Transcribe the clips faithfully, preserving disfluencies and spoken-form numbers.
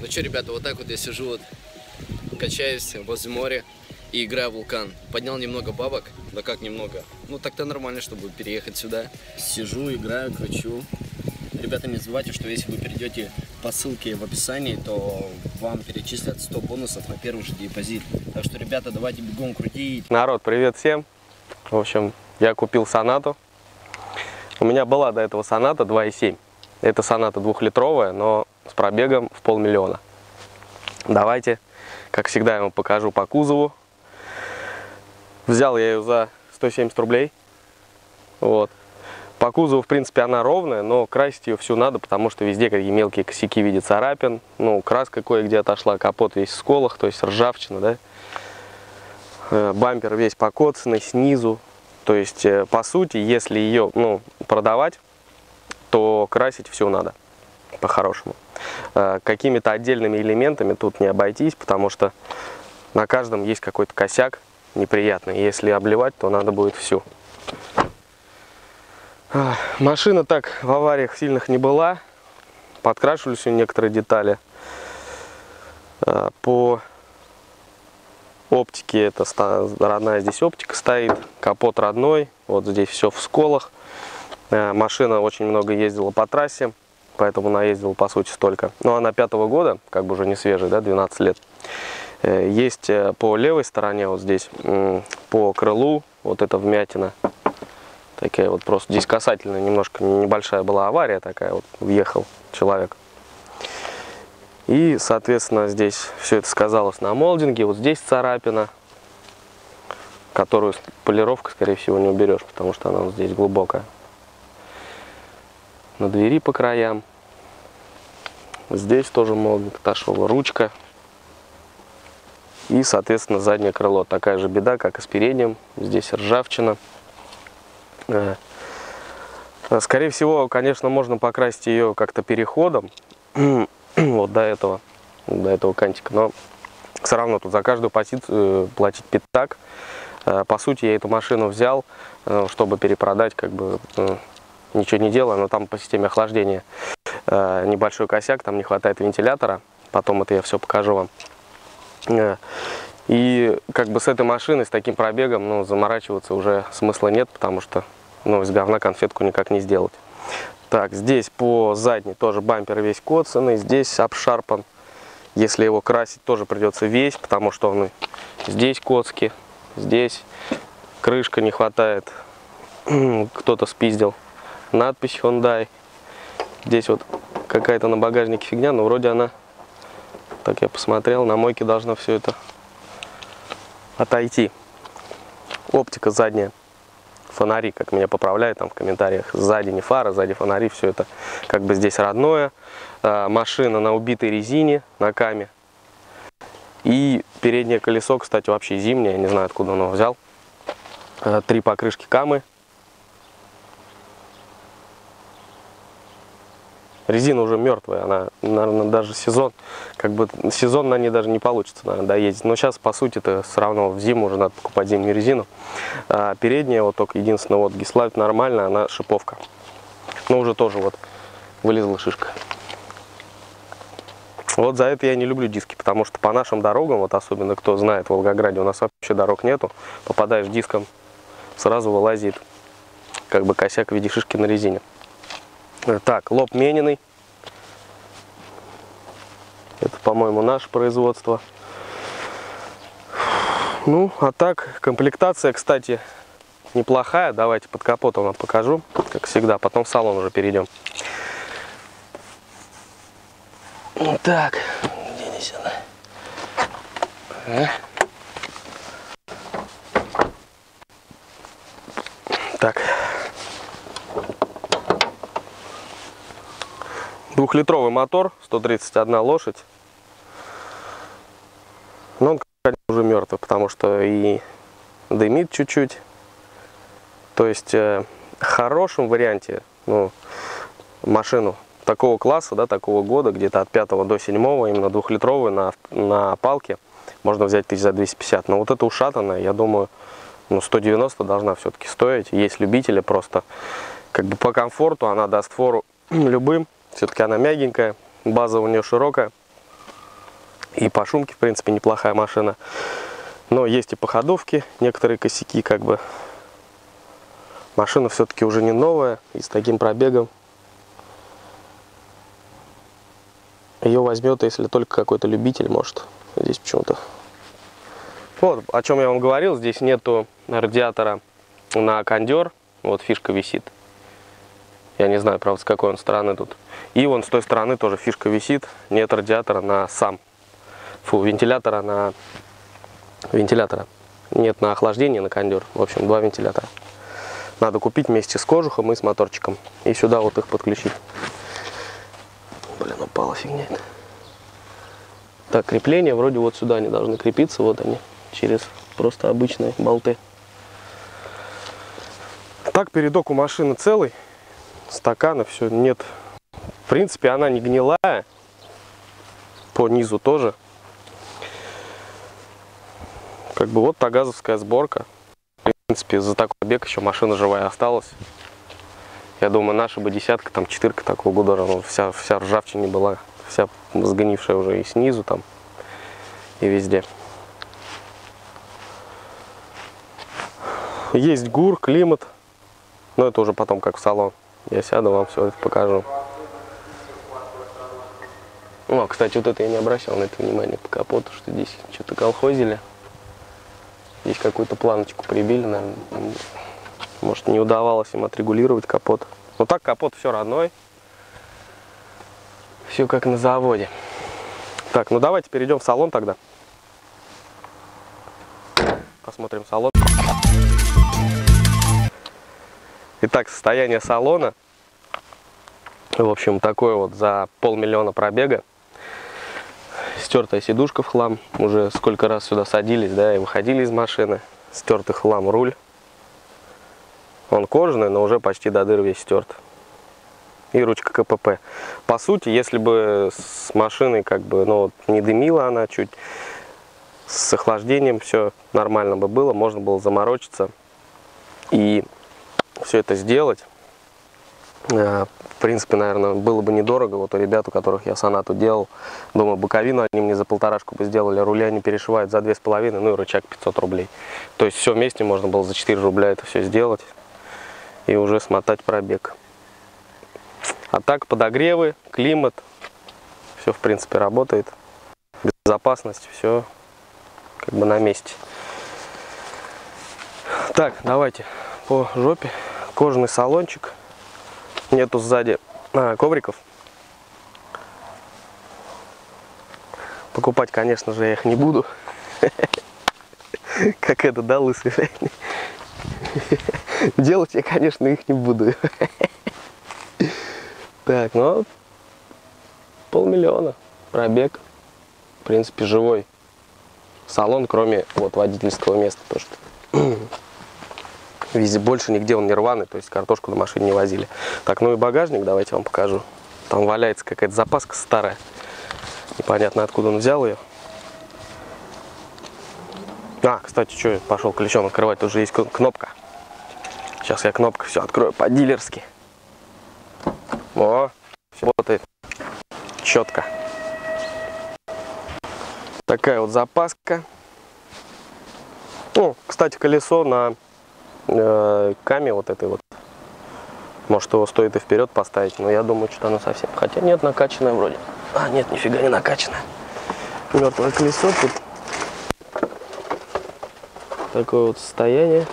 Ну что, ребята, вот так вот я сижу, вот, качаюсь возле моря и играю в вулкан. Поднял немного бабок, да как немного, ну так-то нормально, чтобы переехать сюда. Сижу, играю, кручу. Ребята, не забывайте, что если вы перейдете по ссылке в описании, то вам перечислят сто бонусов на первый же депозит. Так что, ребята, давайте бегом крутить. Народ, привет всем. В общем, я купил Сонату. У меня была до этого Соната два и семь. Это Соната двухлитровая, но с пробегом в полмиллиона. Давайте, как всегда, я вам покажу по кузову. Взял я ее за сто семьдесят рублей. Вот. По кузову, в принципе, она ровная, но красить ее всю надо, потому что везде какие мелкие косяки в виде царапин. Ну, краска кое-где отошла, капот весь в сколах, то есть ржавчина, да. Бампер весь покоцанный снизу. То есть, по сути, если ее, ну, продавать, то красить всю надо, по-хорошему. Какими-то отдельными элементами тут не обойтись, потому что на каждом есть какой-то косяк неприятный. Если обливать, то надо будет всю. Машина так в авариях сильных не была. Подкрашивались у нее некоторые детали. По оптике, это родная здесь оптика стоит. Капот родной. Вот здесь все в сколах. Машина очень много ездила по трассе, поэтому она ездила по сути столько. Но она пятого года, как бы уже не свежая, да, двенадцать лет. Есть по левой стороне, вот здесь, по крылу, вот эта вмятина. Такая вот просто здесь касательная, немножко небольшая была авария такая, вот въехал человек. И, соответственно, здесь все это сказалось на молдинге. Вот здесь царапина, которую полировка, скорее всего, не уберешь, потому что она вот здесь глубокая. На двери по краям. Здесь тоже молдинг отошел, ручка. И, соответственно, заднее крыло. Такая же беда, как и с передним. Здесь ржавчина. Скорее всего, конечно, можно покрасить ее как-то переходом. Вот до этого, до этого кантика. Но все равно тут за каждую позицию платить пятак. По сути, я эту машину взял, чтобы перепродать, как бы ничего не делая, но там по системе охлаждения небольшой косяк, там не хватает вентилятора. Потом это я все покажу вам. И как бы с этой машиной, с таким пробегом, ну, заморачиваться уже смысла нет, потому что, ну, из говна конфетку никак не сделать. Так, здесь по задней тоже бампер весь коцанный, здесь обшарпан. Если его красить, тоже придется весь, потому что он здесь коцки, здесь крышка не хватает, кто-то спиздил. Надпись Hyundai. Здесь вот какая-то на багажнике фигня, но вроде она, так я посмотрел, на мойке должно все это отойти. Оптика задняя. Фонари, как меня поправляют там в комментариях. Сзади не фара, сзади фонари. Все это как бы здесь родное. А, машина на убитой резине, на каме. И переднее колесо, кстати, вообще зимнее. Я не знаю, откуда он его взял. А, три покрышки камы. Резина уже мертвая, она, наверное, даже сезон, как бы сезон на ней даже не получится, наверное, доездить. Но сейчас, по сути-то, все равно в зиму уже надо покупать зимнюю резину. А передняя, вот только единственное, вот Гислайт нормальная, она шиповка. Но уже тоже вот вылезла шишка. Вот за это я не люблю диски, потому что по нашим дорогам, вот особенно кто знает, в Волгограде у нас вообще дорог нету, попадаешь диском, сразу вылазит как бы косяк в виде шишки на резине. Так, лоб мененный. Это, по-моему, наше производство. Ну, а так, комплектация, кстати, неплохая. Давайте под капотом вам покажу, как всегда. Потом в салон уже перейдем. Так, где здесь она? Так. Двухлитровый мотор, сто тридцать одна лошадь. Но он, конечно, уже мертвый, потому что и дымит чуть-чуть. То есть э, в хорошем варианте, ну, машину такого класса, да, такого года, где-то от пятого до седьмого, именно двухлитровую на, на палке, можно взять тысяч за двести пятьдесят. Но вот эта ушатанная, я думаю, ну, сто девяносто должна все-таки стоить. Есть любители, просто как бы по комфорту она даст фору любым. Все-таки она мягенькая, база у нее широкая. И по шумке, в принципе, неплохая машина. Но есть и по ходовке некоторые косяки, как бы. Машина все-таки уже не новая, и с таким пробегом. Ее возьмет, если только какой-то любитель, может. Здесь почему-то. Вот, о чем я вам говорил, здесь нету радиатора на кондер. Вот фишка висит. Я не знаю, правда, с какой он стороны тут. И вон с той стороны тоже фишка висит. Нет радиатора на сам. Фу, вентилятора на... Вентилятора. Нет на охлаждение, на кондер. В общем, два вентилятора. Надо купить вместе с кожухом и с моторчиком. И сюда вот их подключить. Блин, упала фигня. Так, крепления вроде вот сюда они должны крепиться. Вот они. Через просто обычные болты. Так, передок у машины целый. Стаканы, все, нет. В принципе, она не гнилая. По низу тоже. Как бы вот тагазовская сборка. В принципе, за такой бег еще машина живая осталась. Я думаю, наша бы десятка, там четырка такого года, ну, вся, вся ржавчина была, вся сгнившая уже и снизу там, и везде. Есть ГУР, климат, но это уже потом как в салон. Я сяду, вам все это покажу. О, кстати, вот это я не обращал на это внимание по капоту, что здесь что-то колхозили. Здесь какую-то планочку прибили, наверное. Может, не удавалось им отрегулировать капот. Но так капот все родной. Все как на заводе. Так, ну давайте перейдем в салон тогда. Посмотрим салон. Итак, состояние салона. В общем, такое вот за полмиллиона пробега. Стертая сидушка в хлам. Уже сколько раз сюда садились, да, и выходили из машины. Стертый в хлам руль. Он кожаный, но уже почти до дыр весь стерт. И ручка КПП. По сути, если бы с машиной как бы, ну, не дымила она чуть, с охлаждением все нормально бы было, можно было заморочиться и все это сделать. В принципе, наверное, было бы недорого. Вот у ребят, у которых я сонату делал, думаю, боковину они мне за полторашку бы сделали, руля они перешивают за две с половиной, ну и рычаг пятьсот рублей. То есть все вместе можно было за четыре рубля это все сделать и уже смотать пробег. А так, подогревы, климат, все в принципе работает. Безопасность, все как бы на месте. Так, давайте по жопе. Кожаный салончик. Нету сзади а, ковриков. Покупать, конечно же, я их не буду. Как это, да, лысый? Делать я, конечно, их не буду. Так, ну, полмиллиона. Пробег. В принципе, живой. Салон, кроме вот водительского места. То, что везде больше нигде он не рваный, то есть картошку на машине не возили. Так, ну и багажник, давайте вам покажу. Там валяется какая-то запаска старая. Непонятно, откуда он взял ее. А, кстати, что я пошел ключом открывать, тут же есть кнопка. Сейчас я кнопку все открою по-дилерски. О, все работает четко. Такая вот запаска. О, кстати, колесо на э, каме вот этой вот. Может, его стоит и вперед поставить, но я думаю, что оно совсем. Хотя нет, накачанное вроде. А, нет, нифига не накачанное. Мертвое колесо тут. Такое вот состояние.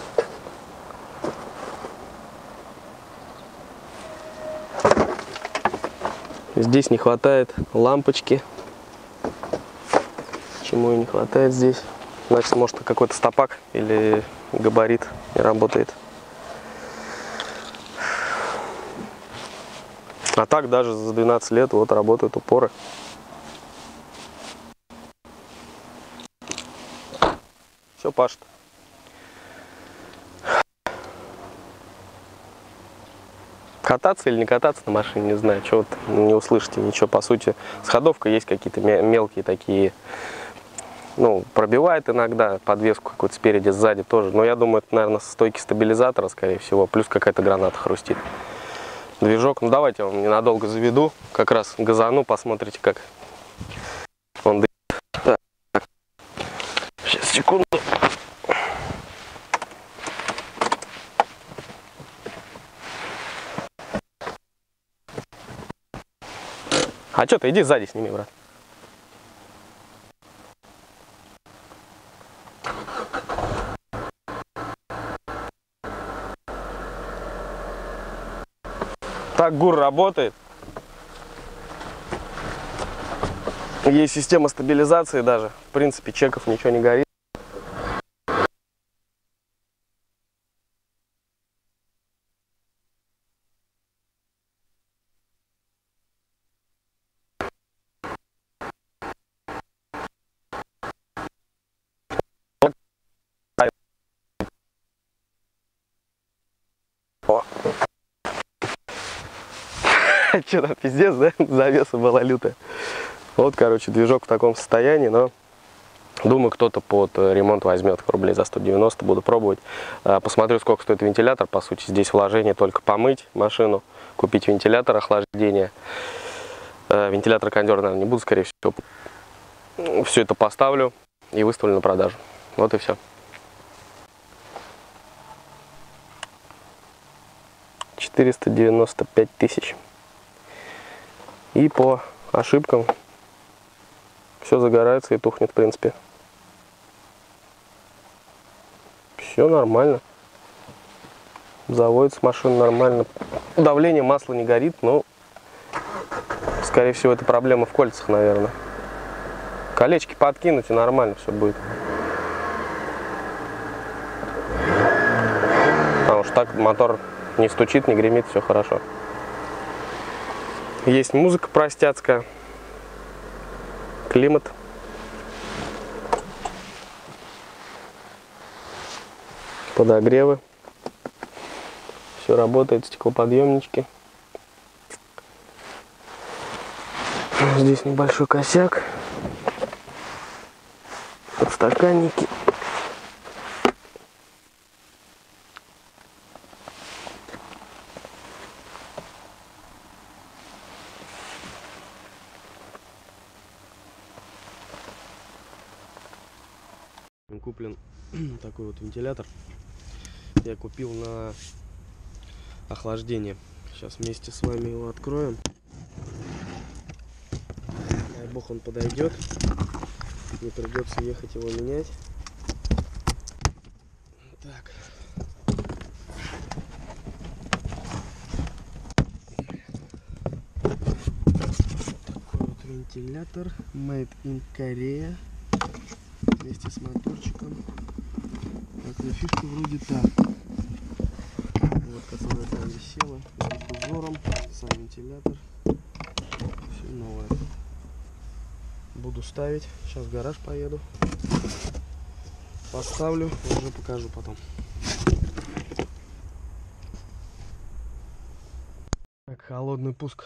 Здесь не хватает лампочки. Чему и не хватает здесь? Значит, может, какой-то стопак или габарит не работает. А так даже за двенадцать лет вот работают упоры. Все пашет. Кататься или не кататься на машине, не знаю, что вот не услышите ничего, по сути. С ходовкой есть какие-то мелкие такие, ну, пробивает иногда подвеску какую-то спереди, сзади тоже. Но я думаю, это, наверное, со стойки стабилизатора, скорее всего, плюс какая-то граната хрустит. Движок, ну давайте я вам ненадолго заведу, как раз газану, посмотрите, как он А что ты, иди сзади сними, брат. Так ГУР работает. Есть система стабилизации даже. В принципе, чеков ничего не горит. Что там, пиздец, да? Завеса была лютая. Вот, короче, движок в таком состоянии, но думаю, кто-то под ремонт возьмет рублей за сто девяносто, буду пробовать. Посмотрю, сколько стоит вентилятор. По сути, здесь вложение только помыть машину, купить вентилятор охлаждения. Вентилятор-кондер, наверное, не буду, скорее всего. Все это поставлю и выставлю на продажу. Вот и все. четыреста девяносто пять тысяч. И по ошибкам все загорается и тухнет, в принципе. Все нормально. Заводится машина нормально. Давление масла не горит, но, скорее всего, это проблема в кольцах, наверное. Колечки подкинуть, и нормально все будет. Потому что так мотор не стучит, не гремит, все хорошо. Есть музыка простяцкая, климат. Подогревы. Все работает, стеклоподъемнички. Здесь небольшой косяк. Подстаканники. Куплен такой вот вентилятор. Я купил на охлаждение. Сейчас вместе с вами его откроем. Дай бог он подойдет. Не придется ехать его менять. Так. Такой вот вентилятор. Made in Korea. Вместе с моторчиком. Так, на фишке вроде так. Вот, которая там висела. С узором. Сам вентилятор. Все новое. Буду ставить. Сейчас в гараж поеду. Поставлю. Уже покажу потом. Так, холодный пуск.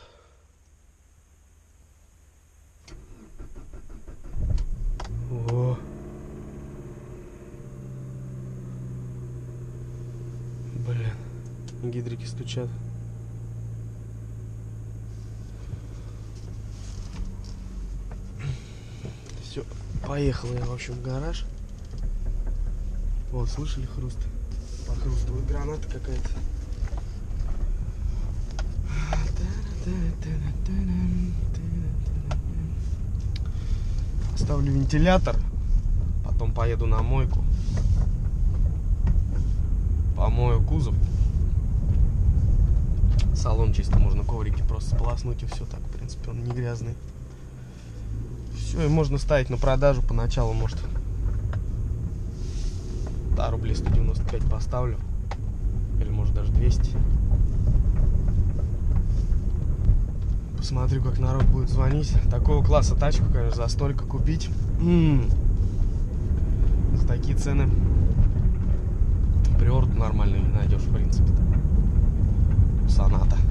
О. Блин, гидрики стучат. Все, поехал я, в общем, в гараж. Вот, слышали хруст? Похрустывает граната какая-то. Ставлю вентилятор, потом поеду на мойку, помою кузов, салон чисто, можно коврики просто сполоснуть и все, так, в принципе, он не грязный. Все, и можно ставить на продажу поначалу, может, да, рублей сто девяносто пять поставлю, или может даже двести. Посмотрю, как народ будет звонить. Такого класса тачку, конечно, за столько купить. М-м. За такие цены приору нормальную не найдешь, в принципе. Соната.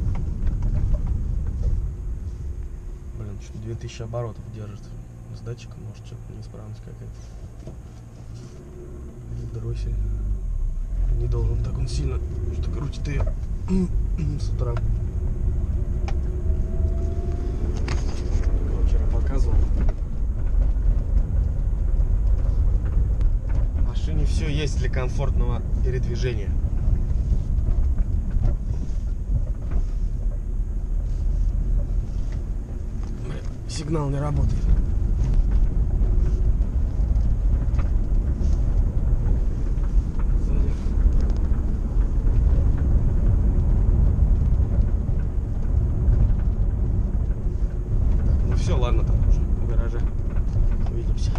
Блин, что две тысячи оборотов держит. С датчиком, может, что-то неисправность какая-то. Дроссель. Не должен так он сильно, что крутит ее с утра. Показывал. В машине все есть для комфортного передвижения. Сигнал не работает. Сзади. Так, ну все, ладно, там уже в гараже. Увидимся.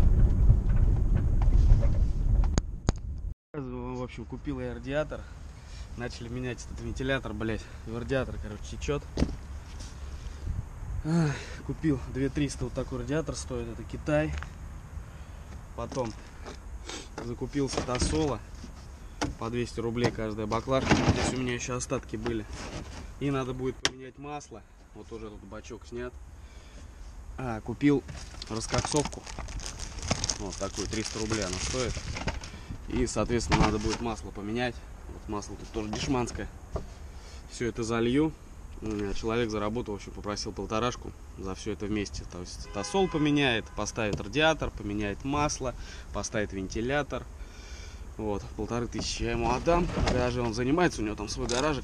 В общем, купил я радиатор. Начали менять этот вентилятор, блять. И радиатор, короче, течет. Ах, купил две тысячи триста, вот такой радиатор стоит, это Китай. Потом закупился Тосола по двести рублей каждая баклажка. Здесь у меня еще остатки были. И надо будет поменять масло. Вот уже тут бачок снят. А, купил раскоксовку. Вот такую, триста рублей она стоит. И, соответственно, надо будет масло поменять. Вот масло тут тоже дешманское. Все это залью. Человек заработал, в общем, попросил полторашку за все это вместе. То есть Тосол поменяет, поставит радиатор, поменяет масло, поставит вентилятор. Вот, полторы тысячи я ему отдам. В гараже он занимается, у него там свой гаражик.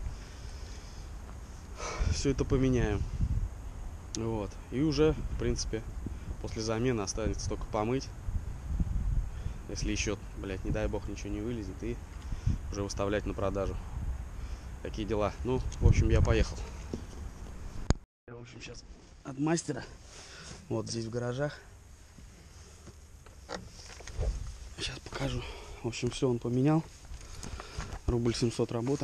Все это поменяем. Вот. И уже, в принципе, после замены останется только помыть. Если еще, блядь, не дай бог, ничего не вылезет, и уже выставлять на продажу. Такие дела. Ну, в общем, я поехал. Я, в общем, сейчас от мастера. Вот здесь в гаражах. Сейчас покажу. В общем, все он поменял. Рубль семьсот работа.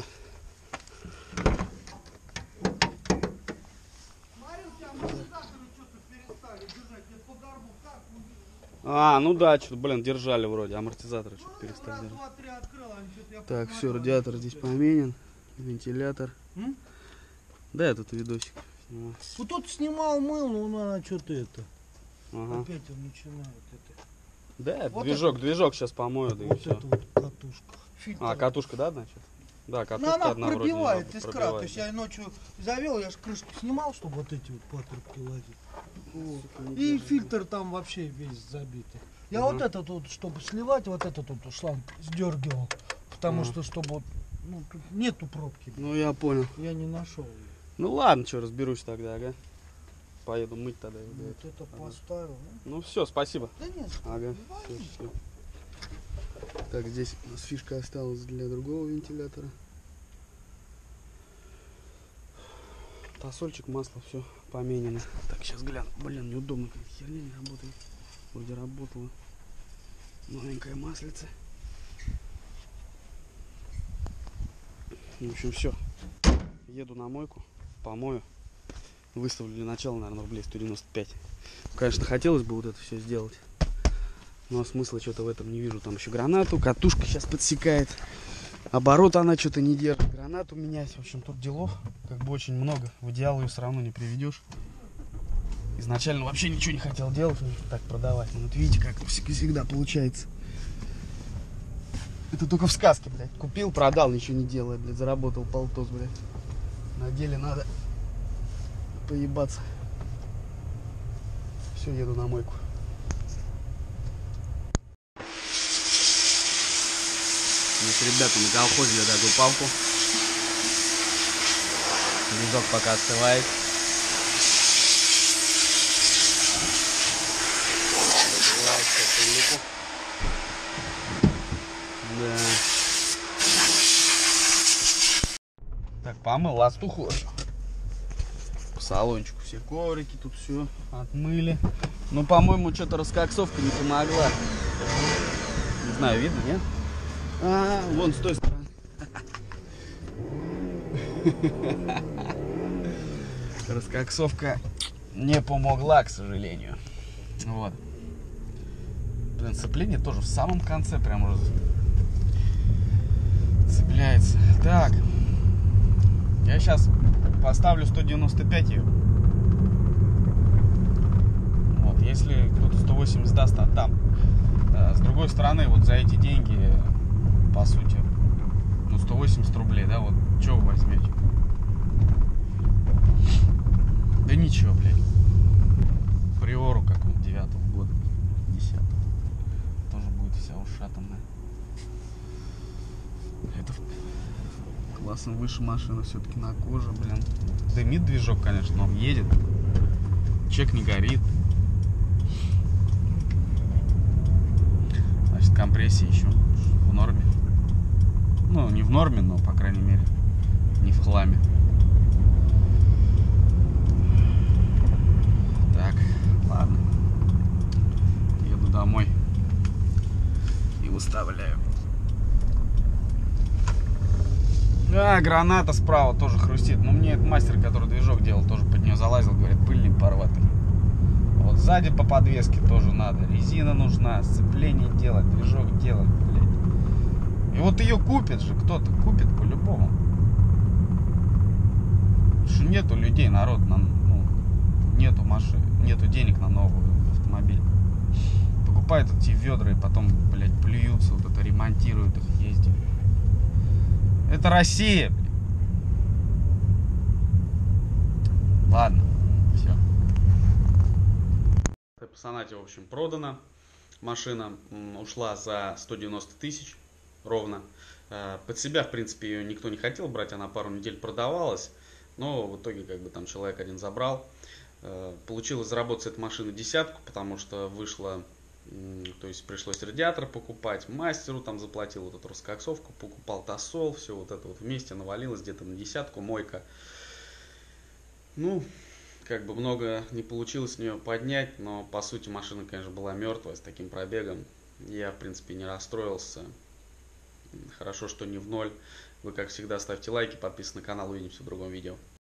А, ну да, что-то, блин, держали вроде. Амортизаторы что-то перестали держать. Так, все, радиатор здесь поменен. Вентилятор. М? Да, я тут видосик снимал. Вот тут снимал, мыл, но надо что-то это. Ага. Опять он начинает это. Да, вот движок, это, движок сейчас помоют, вот и все. это вот катушка. Фильтр. А, катушка, да, значит? Да, катушка ну, она одна пробивает вроде, искра. То есть я ночью завел, я же крышку снимал, чтобы вот эти вот патрубки лазить. Вот. И фильтр там вообще весь забитый. Я угу. вот этот вот, чтобы сливать, вот этот вот шланг сдергивал. Потому угу. что, чтобы ну, тут нету пробки. Ну, я понял. Я не нашел ее. Ну, ладно, что, разберусь тогда, ага. Поеду мыть тогда. Вот да. это ага. поставил. Да? Ну, все, спасибо. Да нет. Ага. Все, все. Так, здесь у нас фишка осталась для другого вентилятора. Тосольчик, масло, все поменено. Так, сейчас гляну. Блин, неудобно, как херня не работает. Вроде работала. Новенькая маслица. В общем, все. Еду на мойку, помою. Выставлю для начала, наверное, рублей сто девяносто пять. Конечно, хотелось бы вот это все сделать. Но смысла что-то в этом не вижу. Там еще гранату, катушка сейчас подсекает. Оборот она что-то не держит. Гранату менять. В общем, тут делов как бы очень много. В идеал ее все равно не приведешь. Изначально вообще ничего не хотел делать, так продавать. Но вот видите, как всегда получается. Это только в сказке, блядь. Купил, продал, ничего не делая, блядь. Заработал полтос, блядь. На деле надо поебаться. Все, еду на мойку. Здесь ребята наколхозили такую палку. Лизок пока остывает. Да. Так, помыл ластуху. По салончику все коврики, тут все отмыли. Ну, по-моему, что-то раскоксовка не помогла. Не знаю, видно, нет? А, вон с той стороны. Раскоксовка не помогла, к сожалению. Вот. Блин, сцепление тоже в самом конце прям уже цепляется. Так. Я сейчас поставлю сто девяносто пять ее. Вот, если кто-то сто восемьдесят даст, отдам. С другой стороны, вот за эти деньги, по сути, ну, сто восемьдесят рублей, да, вот, что вы возьмете? Да ничего, блядь. Приору, как он, девятого года, десятого. Тоже будет вся ушатанная. Это классно выше машина, все-таки на коже, блин. Дымит движок, конечно, но он едет. чек не горит. Значит, компрессия еще в норме. Ну, не в норме, но, по крайней мере, не в хламе. Так, ладно. Еду домой и выставляю. А, граната справа тоже хрустит. Но мне этот мастер, который движок делал, тоже под нее залазил, говорит, пыльник порватый. Вот сзади по подвеске тоже надо. Резина нужна, сцепление делать, движок делать, блядь. И вот ее купит же кто-то, купит по-любому. Потому что нету людей, народ, на, ну, нету машин, нету денег на новый автомобиль. Покупают эти ведра и потом, блядь, плюются, вот это ремонтируют их, ездят. Это Россия, блядь. Ладно, все. Пассанати, в общем, продана. Машина ушла за сто девяносто тысяч ровно. Под себя, в принципе, ее никто не хотел брать, она пару недель продавалась, но в итоге как бы там человек один забрал. Получилось заработать с этой машины десятку, потому что вышло, то есть пришлось радиатор покупать, мастеру там заплатил вот эту раскоксовку, покупал тосол, все вот это вот вместе навалилось где-то на десятку, мойка. Ну, как бы много не получилось с нее поднять, но по сути машина, конечно, была мертвая с таким пробегом. Я, в принципе, не расстроился. Хорошо, что не в ноль. Вы, как всегда, ставьте лайки, подписывайтесь на канал, увидимся в другом видео.